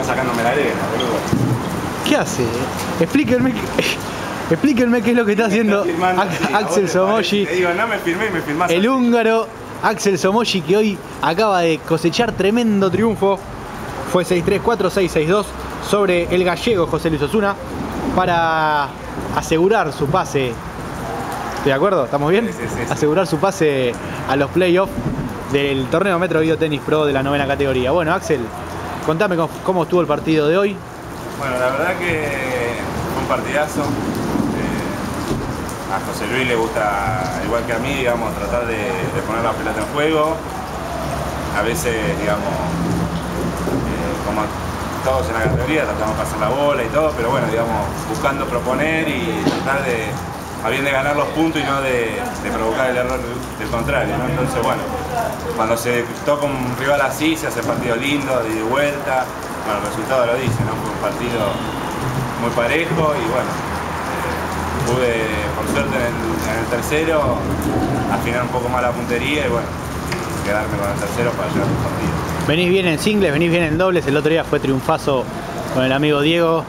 sacándome la arena, boludo. ¿Qué hace? Explíquenme qué es lo que está haciendo Axel Somogy. Te digo, no me filmé y me filmás. El húngaro Axel Somogy, que hoy acaba de cosechar tremendo triunfo. Fue 6-3, 4-6, 6-2 sobre el gallego José Luis Osuna para asegurar su pase. ¿Estoy de acuerdo? ¿Estamos bien? Sí. Asegurar su pase a los playoffs del torneo Metro Video Tennis Pro de la 9ª categoría. Bueno, Axel, contame cómo estuvo el partido de hoy. Bueno, la verdad que fue un partidazo. A José Luis le gusta, igual que a mí, digamos, tratar de poner la pelota en juego. A veces, digamos, como todos en la categoría, tratamos de pasar la bola y todo, pero bueno, digamos, buscando proponer y tratar de, a bien de ganar los puntos y no de provocar el error del contrario, ¿no? Entonces, bueno, cuando se toca un rival así, se hace partido lindo, de ida y vuelta. Bueno, el resultado lo dice, ¿no? Fue un partido muy parejo y bueno, pude, por suerte, en el tercero afinar un poco más la puntería y bueno, quedarme con el tercero para llevar el partido. Venís bien en singles, venís bien en dobles, el otro día fue triunfazo con el amigo Diego.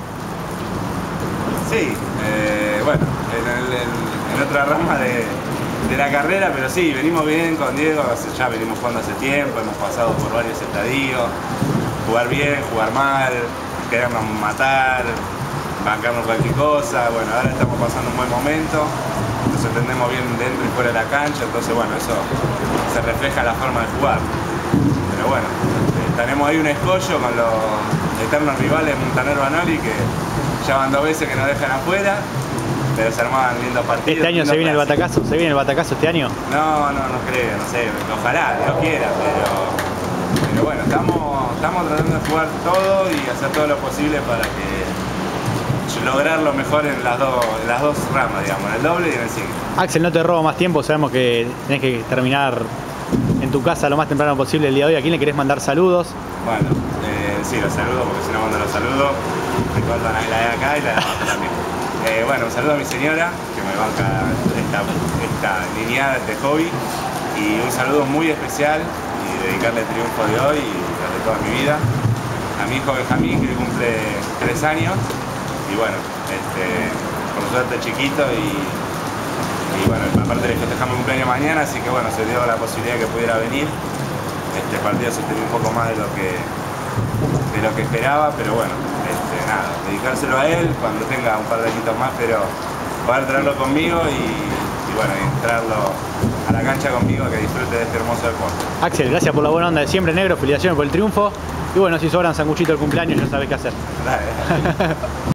Sí, bueno, en otra rama de la carrera, pero sí, venimos bien con Diego, ya venimos jugando hace tiempo, hemos pasado por varios estadios, jugar bien, jugar mal, querernos matar, bancarnos cualquier cosa. Bueno, ahora estamos pasando un buen momento, nos entendemos bien dentro y fuera de la cancha, entonces bueno, eso se refleja en la forma de jugar. Pero bueno, tenemos ahí un escollo con los eternos rivales Montanero Banoli, que ya van 2 veces que nos dejan afuera, pero se armaban lindos partidos. ¿Este año se viene el batacazo? ¿Se viene el batacazo este año? No creo, no sé, ojalá, Dios quiera, pero bueno, estamos tratando de jugar todo y hacer todo lo posible para que lograr lo mejor en las dos ramas, digamos, en el doble y en el single. Axel, no te robo más tiempo, sabemos que tenés que terminar en tu casa lo más temprano posible el día de hoy. ¿A quién le querés mandar saludos? Bueno, sí, los saludo, porque si no cuando los saludo me cortan la de acá y la de abajo también. Bueno, un saludo a mi señora, que me banca esta lineada, este hobby, y un saludo muy especial y dedicarle el triunfo de hoy y de toda mi vida a mi hijo Benjamín, que cumple 3 años, y bueno, por suerte chiquito y bueno, aparte le festejamos el cumpleaños mañana, así que bueno, se dio la posibilidad de que pudiera venir. Este partido se extendió un poco más de lo que esperaba, pero bueno, nada, dedicárselo a él cuando tenga un par de añitos más, pero poder traerlo conmigo y bueno, entrarlo a la cancha conmigo, que disfrute de este hermoso deporte. Axel, gracias por la buena onda de siempre, negro, felicitaciones por el triunfo, y bueno, si sobran sanguchitos del cumpleaños ya sabés qué hacer. Dale.